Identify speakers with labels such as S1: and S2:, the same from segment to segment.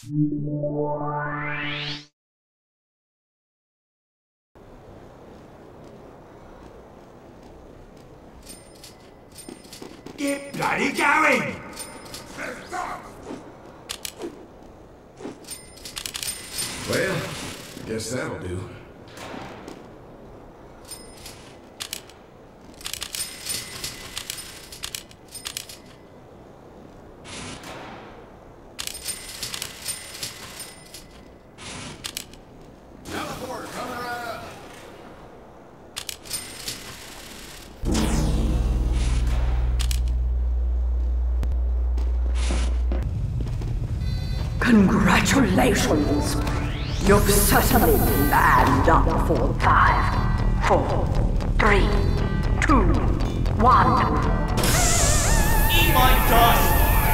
S1: Get bloody going!
S2: Well, I guess that'll do.
S3: Congratulations! You've certainly manned up for 5, 4, 3, 2, 1.
S1: Eat my dust!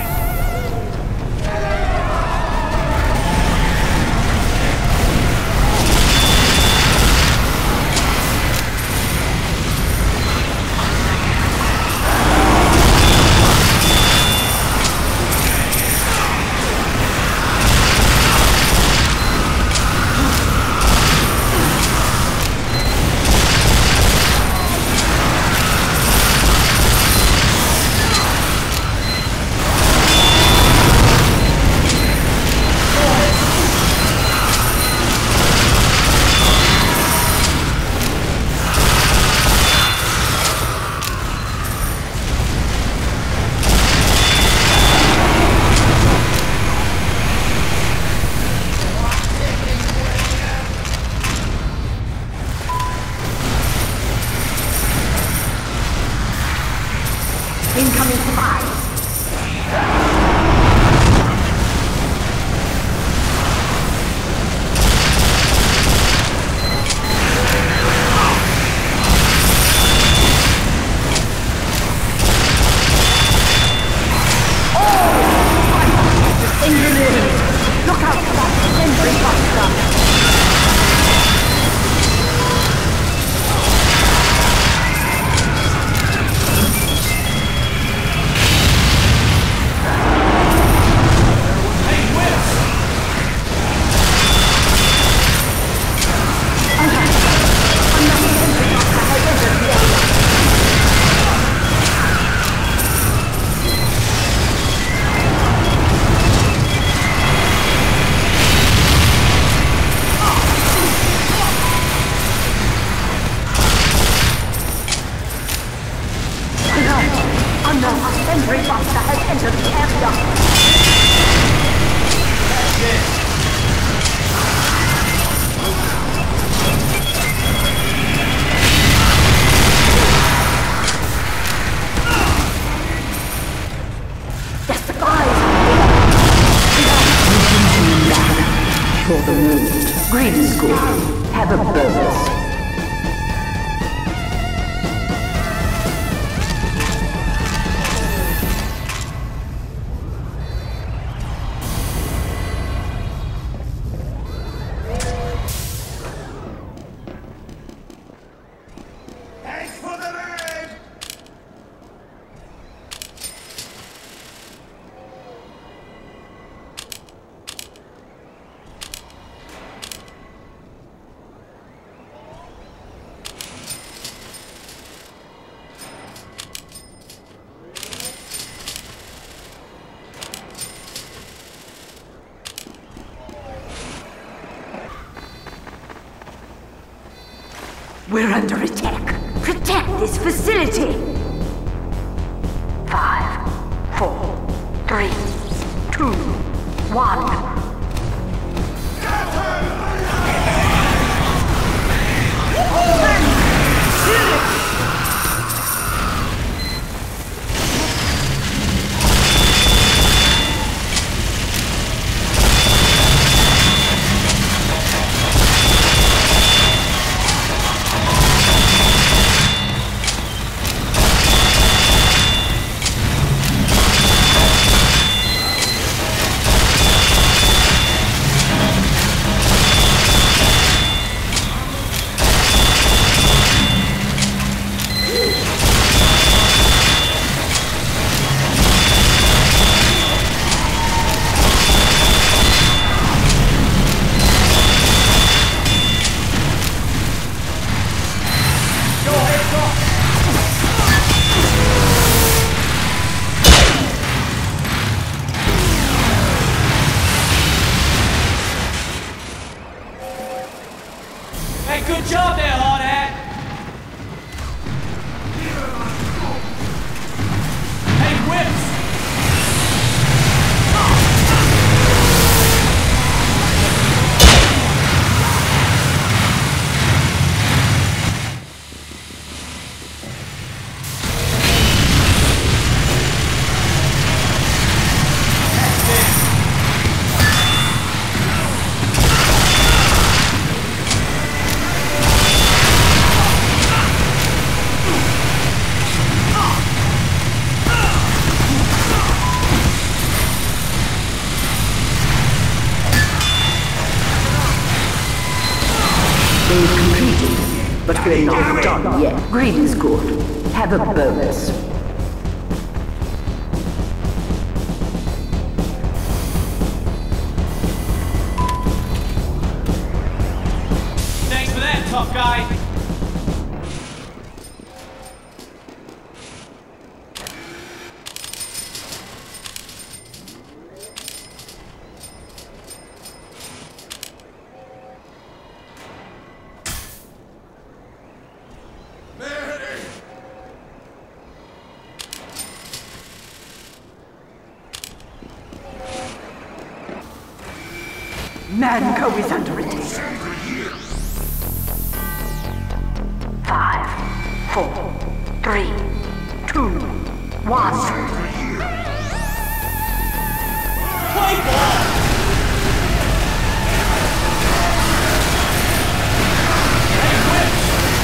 S3: Incoming supplies. Look out for that incendiary buster! Incendiary buster has entered the area. The supplies are here. For the moment, greed is good. Have a bonus. We're under attack. Protect this facility. 5, 4, 3, 2, 1.
S1: Hey, good job there, hard hat. Hey, whips.
S3: They've completed, but we're not done yet. Greed is good. Have a bonus.
S1: Thanks for that, tough guy.
S3: Mann is under attack. 5, 4, 3, 2, 1.
S1: Play ball. Hey, whips.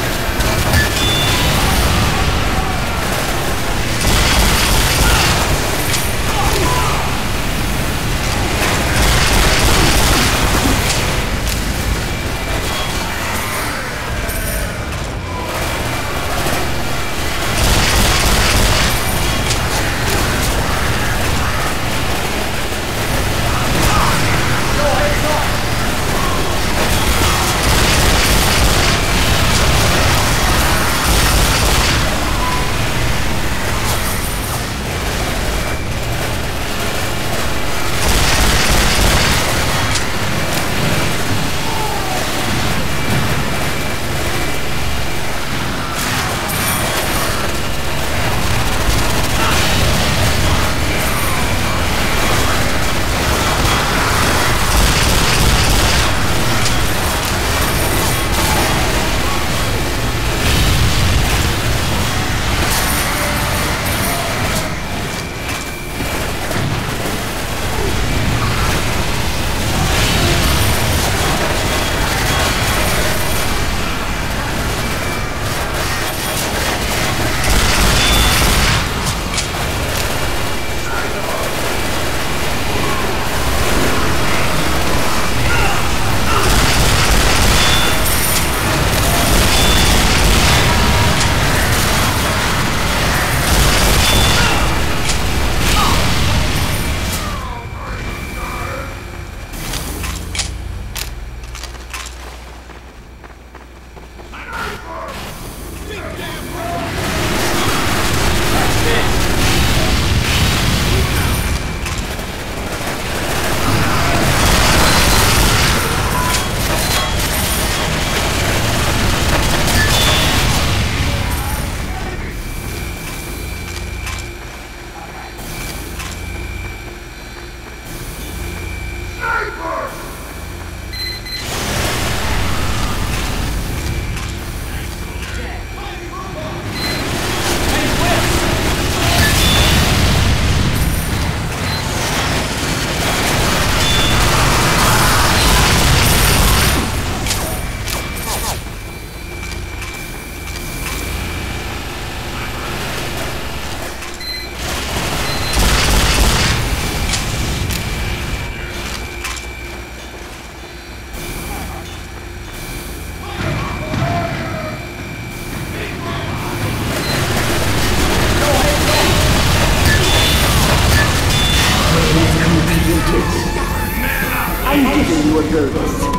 S3: I'm giving you a bonus.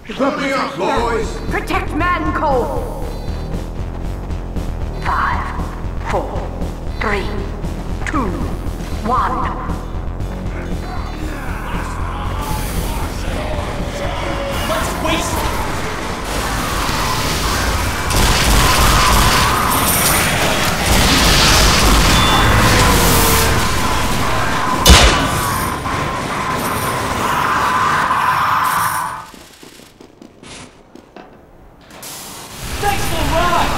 S2: Let me up, boys!
S3: Protect Mann Cole! 5, 4, 3, 2, 1.
S1: Let's waste it! Thanks for the ride!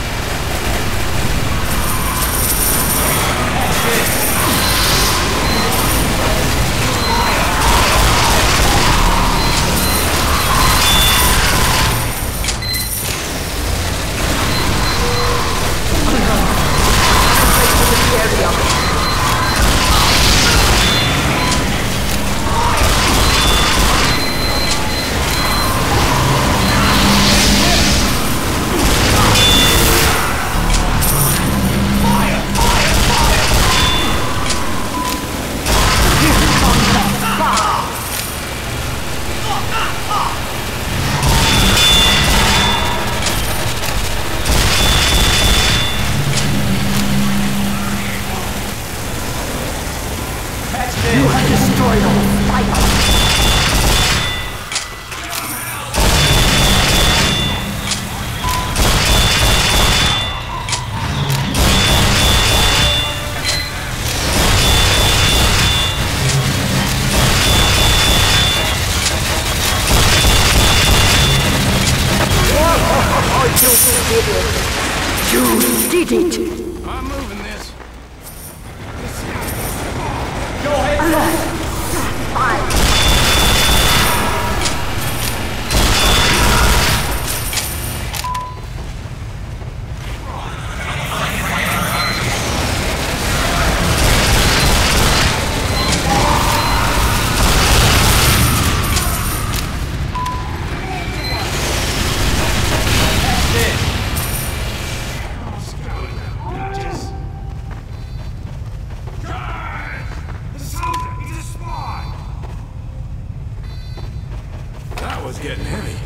S3: You have destroyed all fight! You did it!
S2: I'm moving this.
S1: Go ahead!
S3: Alert! 5.
S2: That was getting heavy.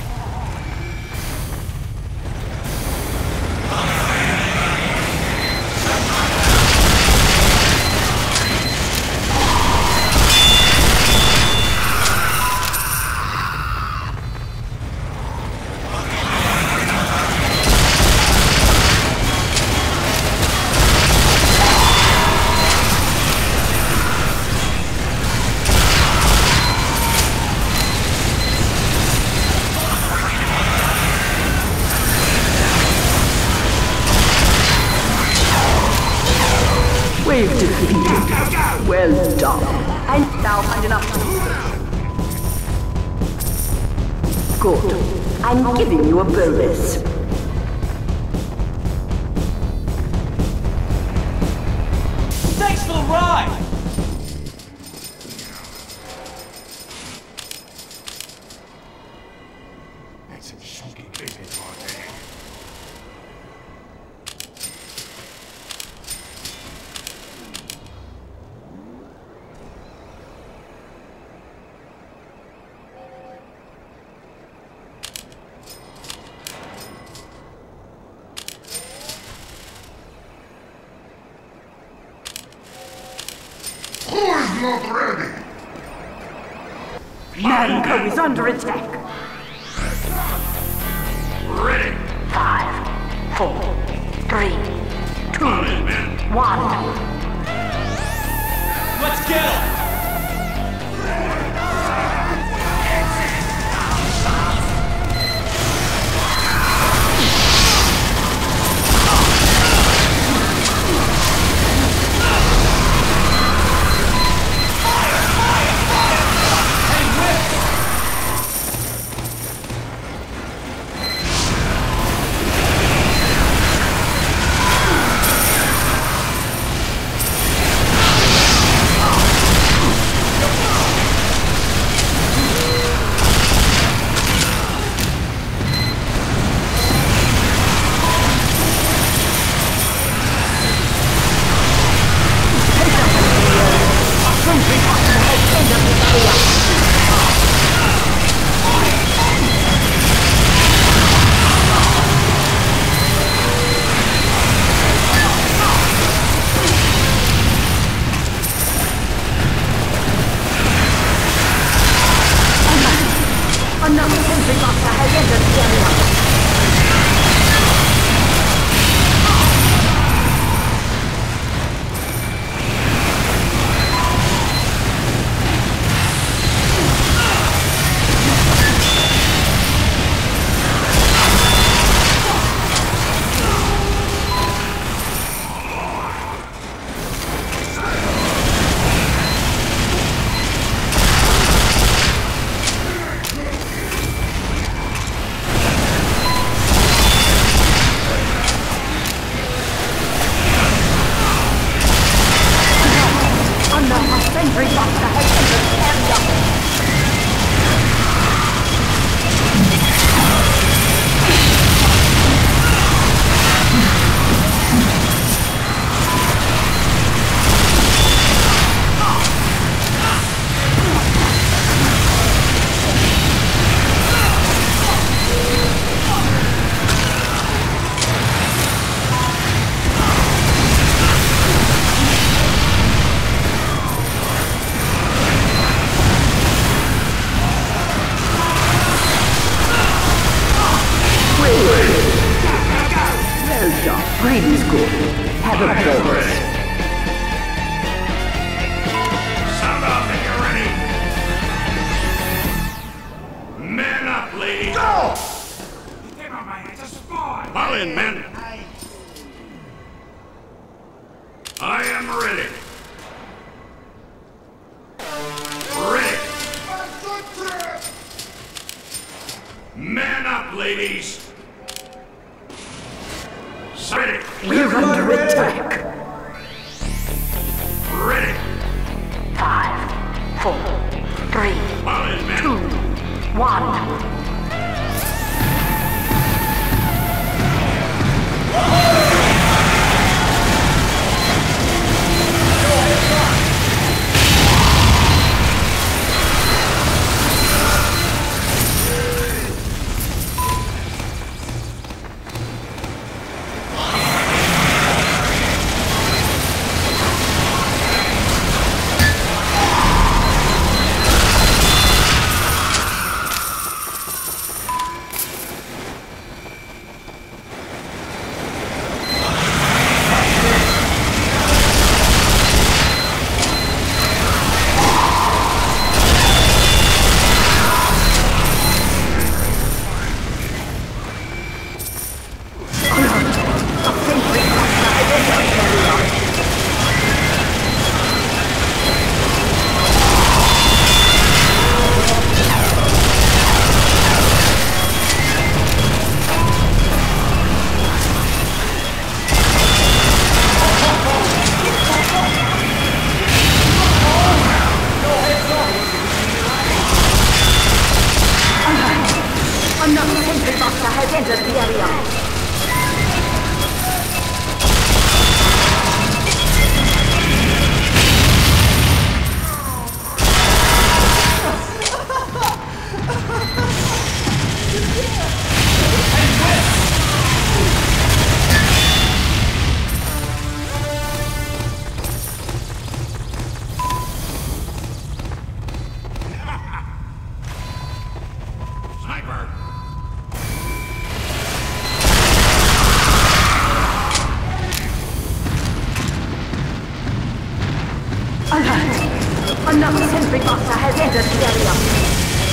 S3: Wave defeated. Well done. And now find enough. Good. I'm giving you a bonus.
S1: Thanks for the ride!
S2: That's some chunky business right there. Who's not ready?
S3: Mann is under attack.
S2: Ready.
S3: 5, 4, 3, 2, 1.
S1: Let's get him!
S2: am ready. Ready. Man up, ladies. Ready.
S3: We're under attack.
S2: Ready.
S3: 5, 4, 3,
S2: Fall in, men.
S3: 2, 1. Another sentry buster has entered the area.
S2: Sniper.
S3: Alert! Another sentry buster has entered the area.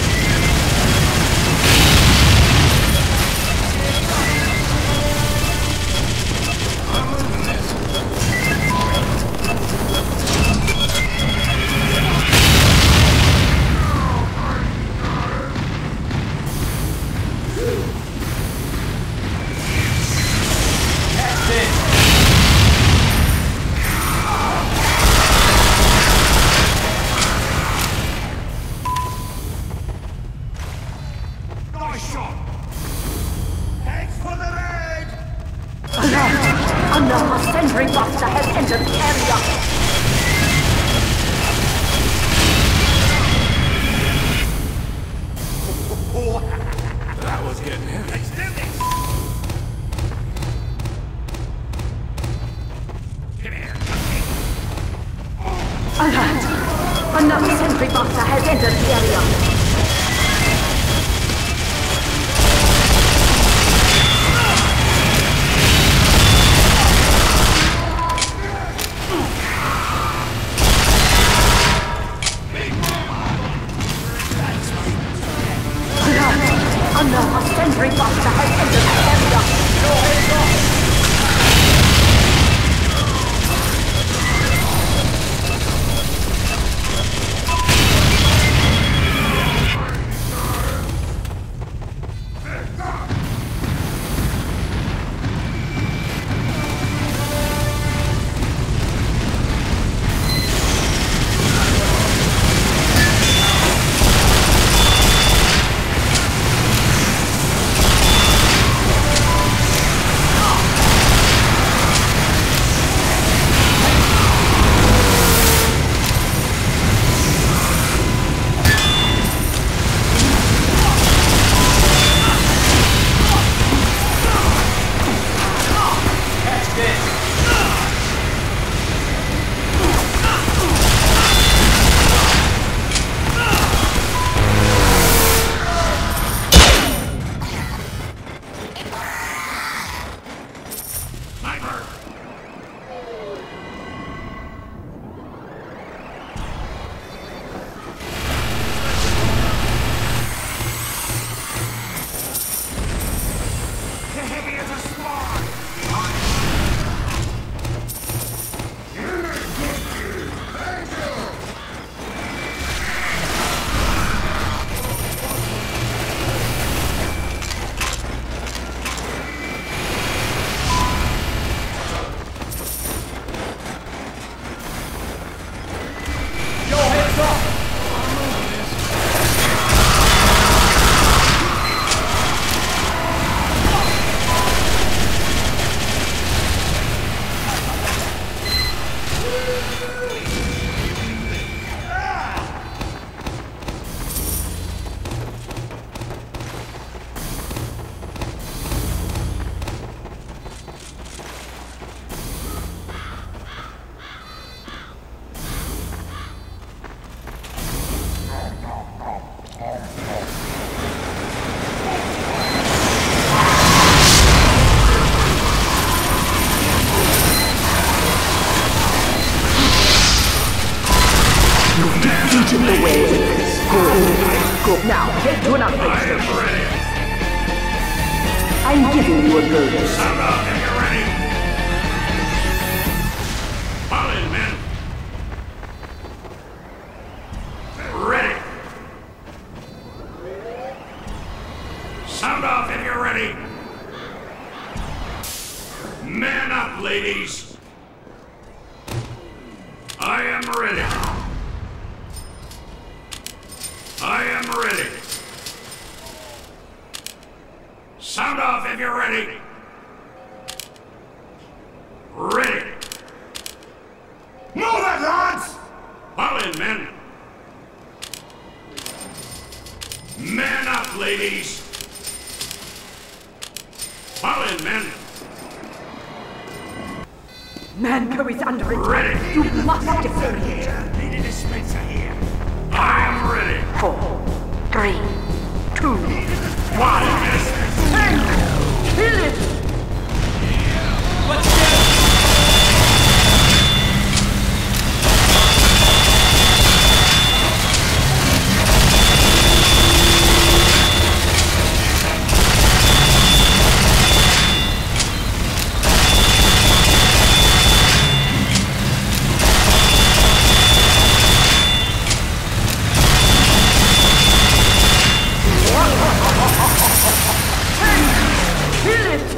S3: Another sentry buster has entered the area.
S2: That was getting heavy. Come here.
S3: Alert! Another sentry buster has entered the area. Another sentry buster has entered the area. Your heads off! defeated the waves. Good. Now, head to an upgrade station. I'm giving you a bonus.
S2: Sound off if you're ready. Fall in, men. Ready. Sound off if you're ready. Man up, ladies. I am ready. I am ready. Sound off if you're ready. Ready. Move it, lads! Fall in, men. Man up, ladies. Fall in, men.
S3: Manco is under attack.
S2: Ready.
S3: You must defend it.
S2: Need a dispenser here. I am ready.
S3: 4, 3, 2,
S2: 1.
S3: kill it!
S1: Let's get it!
S3: Kill it!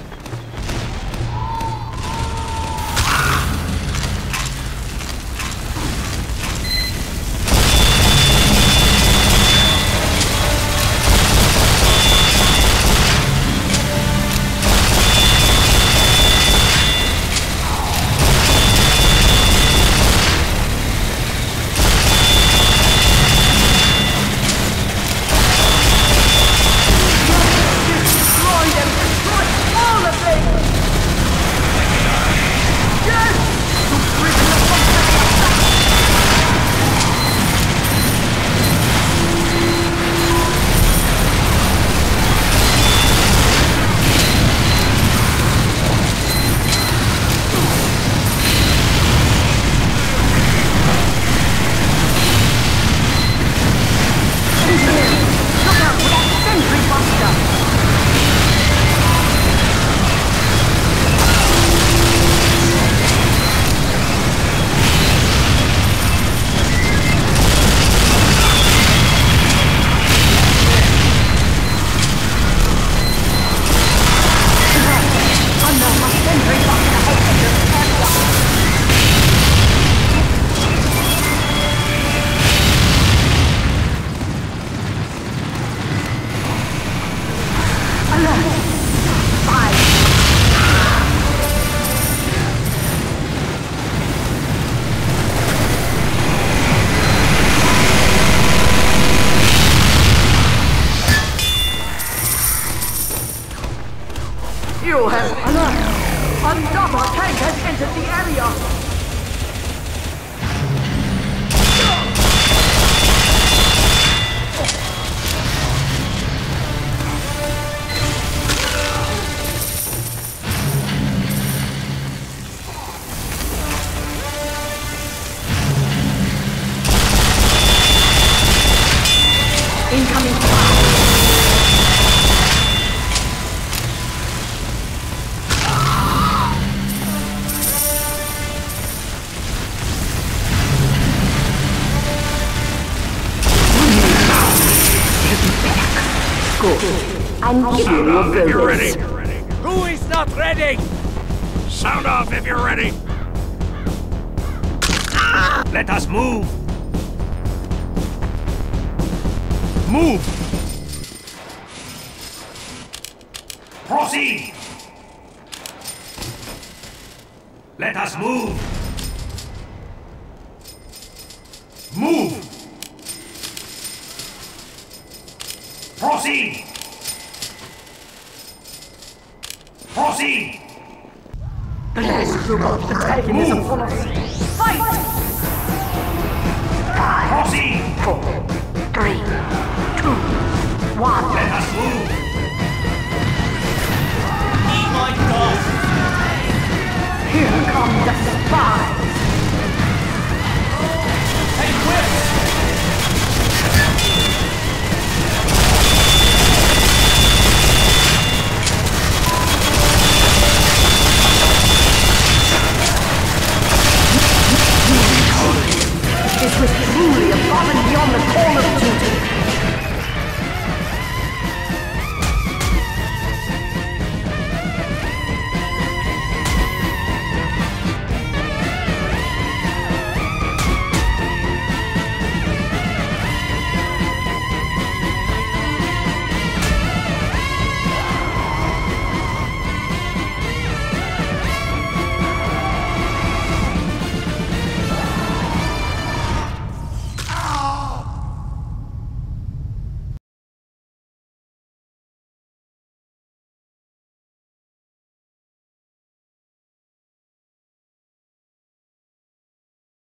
S3: You have alert! Another tank has entered the area! Incoming fire! I'm giving you a
S2: if you're
S3: bonus.
S2: ready.
S1: Who is not ready?
S2: Sound off if you're ready.
S1: Let us move. Move.
S2: Proceed.
S1: Let us move.
S2: Move. Proceed. Proceed.
S3: The last group of the dragon is upon us. Fight! 5,
S2: Proceed.
S3: 4, 3, 2, 1.
S2: Let us move.
S1: Eat my dust.
S3: Here come the spies.
S1: Hey, Whip!
S3: was truly above and beyond the call of duty.